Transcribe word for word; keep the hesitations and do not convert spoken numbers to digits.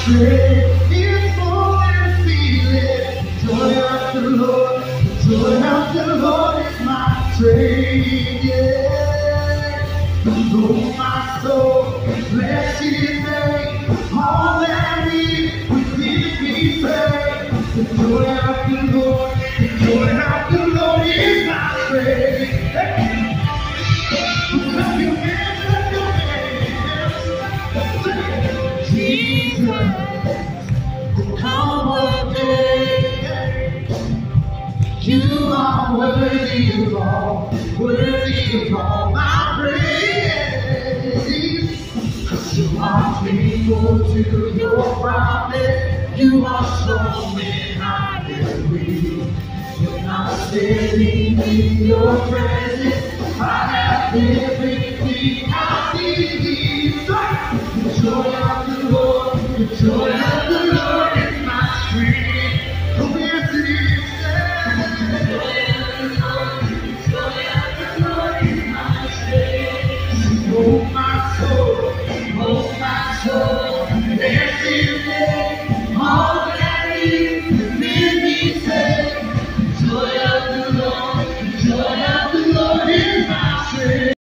strength is more than feeling. Joy of the Lord, the joy of the Lord is my strength. Yeah. Oh, my soul, bless His name. All that is within me, say, the joy of the Lord, the joy of the Lord is my strength. Hey. Clap your hands, clap your hands. Jesus, our day. You are worthy of all, worthy of all my praise. 'Cause you are faithful to your promise. You are strong and I believe. You're not standing in your presence. I have everything I need. The joy of the Lord, the joy of the Lord.